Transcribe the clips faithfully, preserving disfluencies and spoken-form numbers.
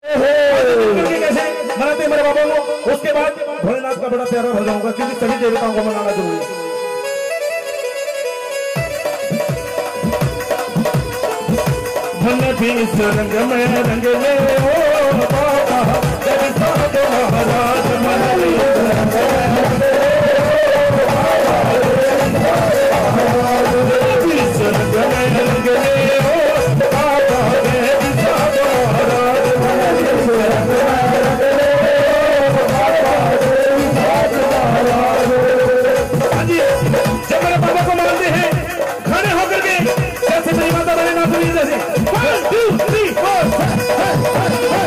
कैसे मनाते मेरे बाबा को। उसके बाद भोलेनाथ का बड़ा प्यारा भजन होगा क्योंकि सभी देवताओं को मनाना जरूरी है। इस रंग में रंग ले ओ बाबा जब साथ महाराज मन इस रंग में रंग ले ओ बाबा जब साथ महाराज हाँ जी, जब मेरे बाबा को मानते हैं खड़े होकर के जैसे मेरी माता भोलेनाथ जैसे one two three four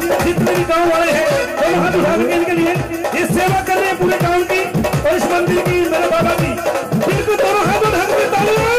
जितने भी गांव वाले हैं दोनों हाथ उठा करके इनके लिए ये सेवा कर रहे हैं पूरे गांव की और इस मंदिर की मेरे बाबा की, इनको दोनों हाथ उठा करके तालियां।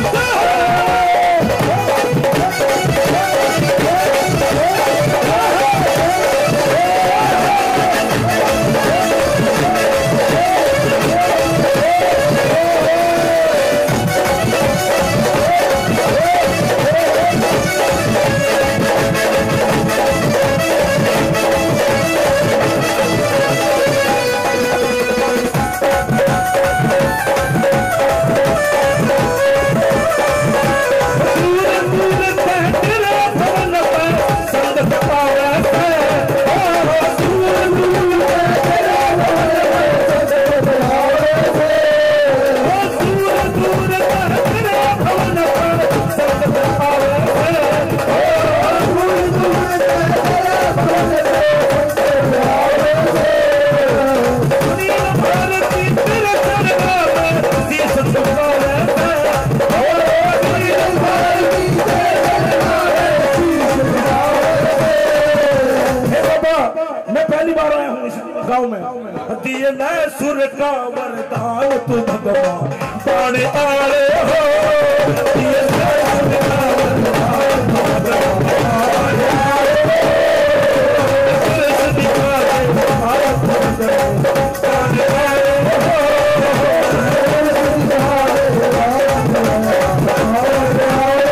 गाँव में दिए न सुर का वरदान तू भगवान पाने आले हो, दिए न सुर का वरदान तू भगवान पाने आले हो, पुलिस दिखा दे भारत भगवान पाने आले हो, पुलिस दिखा दे भारत भगवान पाने आले हो।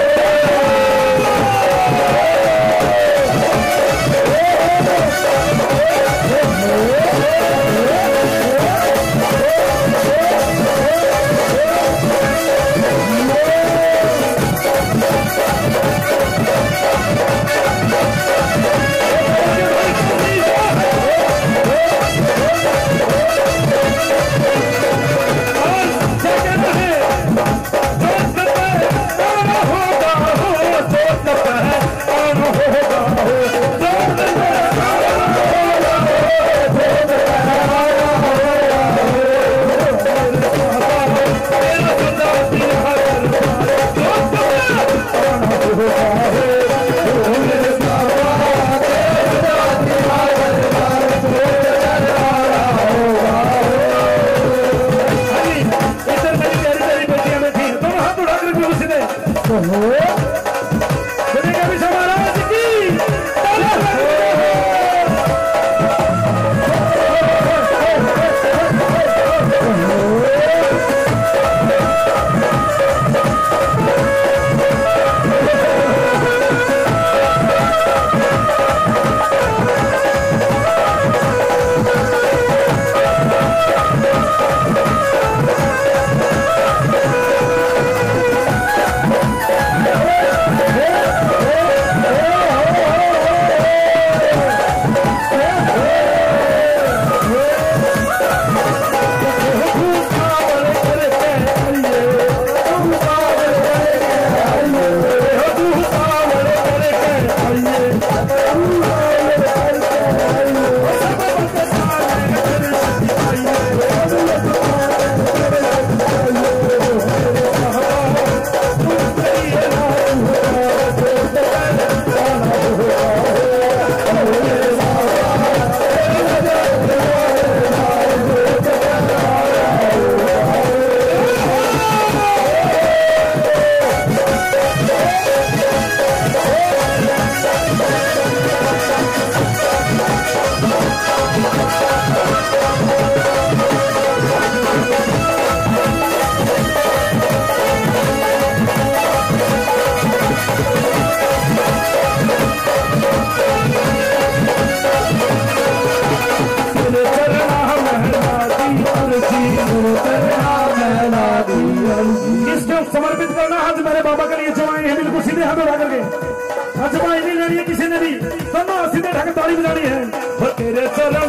समर्पित करना हाथ मेरे बाबा के लिए जमाए हैं, बिल्कुल सीधे हाथ उठा करके। अच्छा नहीं लेनी है किसी ने भी, दोनों सीधे ढक ताली बजानी है। तेरे चरण